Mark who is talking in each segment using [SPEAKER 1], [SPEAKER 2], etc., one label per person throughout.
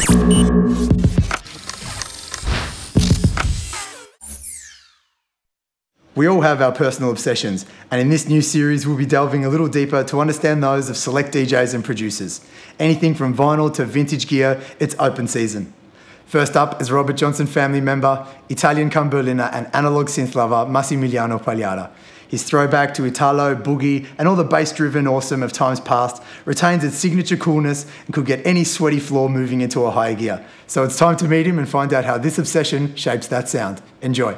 [SPEAKER 1] We all have our personal obsessions, and in this new series we'll be delving a little deeper to understand those of select DJs and producers. Anything from vinyl to vintage gear, it's open season. First up is Robert Johnson family member, Italian come Berliner and analog synth lover Massimiliano Pagliara. His throwback to Italo, boogie and all the bass-driven awesome of times past retains its signature coolness and could get any sweaty floor moving into a higher gear. So it's time to meet him and find out how this obsession shapes that sound. Enjoy.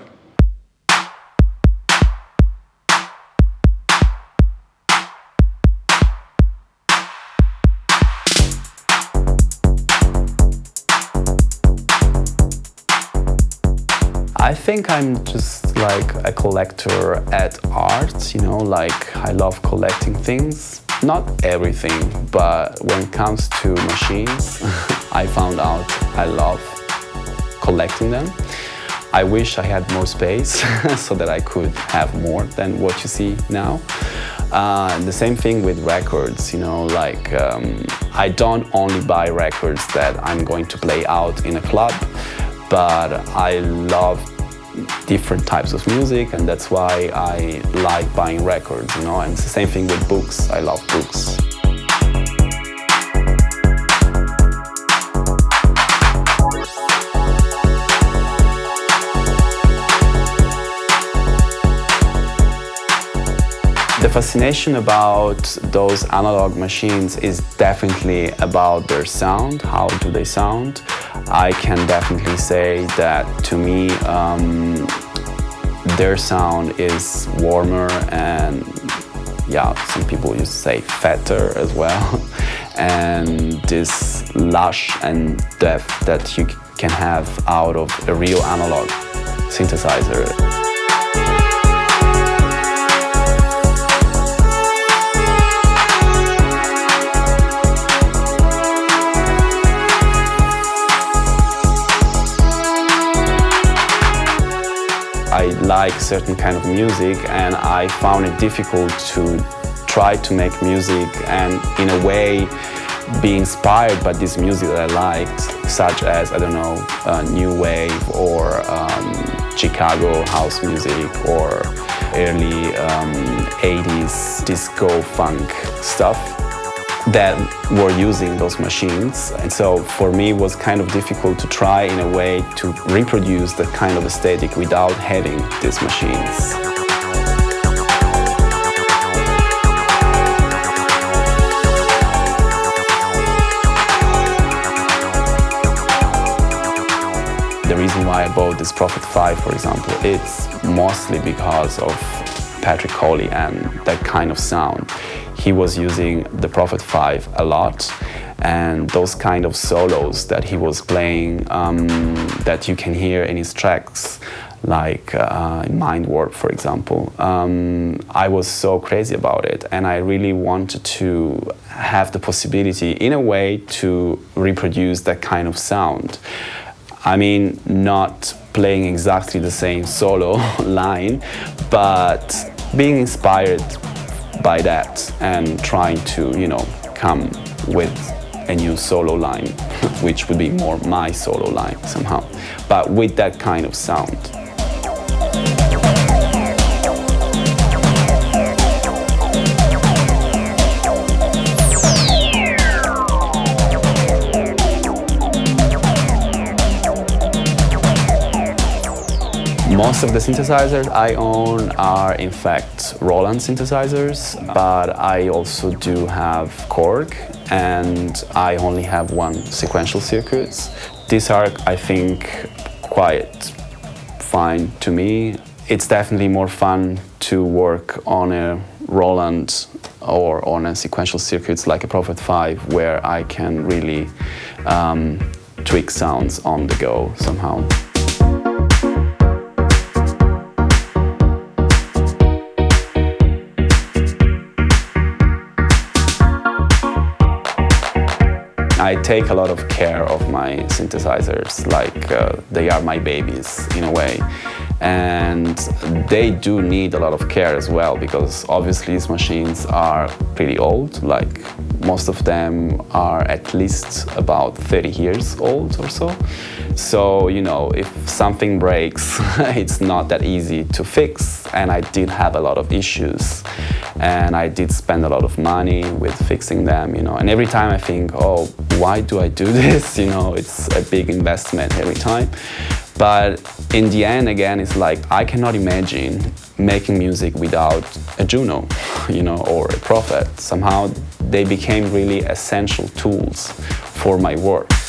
[SPEAKER 2] I think I'm just like a collector at art, you know, like I love collecting things. Not everything, but when it comes to machines, I found out I love collecting them. I wish I had more space so that I could have more than what you see now. The same thing with records, you know, like I don't only buy records that I'm going to play out in a club, but I love different types of music, and that's why I like buying records, you know, and it's the same thing with books. I love books. The fascination about those analog machines is definitely about their sound. How do they sound? I can definitely say that to me their sound is warmer and, yeah, some people used to say fatter as well. And this lush and depth that you can have out of a real analog synthesizer. I like certain kind of music, and I found it difficult to try to make music and in a way be inspired by this music that I liked, such as, I don't know, new wave or Chicago house music or early 80s disco funk stuff that were using those machines. And so for me it was kind of difficult to try in a way to reproduce that kind of aesthetic without having these machines. The reason why I bought this Prophet 5, for example, it's mostly because of Patrick Coley and that kind of sound. He was using the Prophet 5 a lot, and those kind of solos that he was playing that you can hear in his tracks, like Mind Warp, for example. I was so crazy about it, and I really wanted to have the possibility, in a way, to reproduce that kind of sound. I mean, not playing exactly the same solo line, but being inspired by that and trying to, you know, come with a new solo line, which would be more my solo line somehow, but with that kind of sound. Most of the synthesizers I own are in fact Roland synthesizers, but I also do have Korg, and I only have one sequential circuits. These are, I think, quite fine to me. It's definitely more fun to work on a Roland or on a sequential circuits like a Prophet 5, where I can really tweak sounds on the go somehow. I take a lot of care of my synthesizers, like they are my babies in a way. and they do need a lot of care as well, because obviously these machines are pretty old. Like most of them are at least about 30 years old or so. So, you know, if something breaks, it's not that easy to fix, and I did have a lot of issues, and I did spend a lot of money with fixing them, you know, and every time I think, oh, why do I do this? You know, it's a big investment every time. But in the end, again, it's like I cannot imagine making music without a Juno, you know, or a Prophet. Somehow they became really essential tools for my work.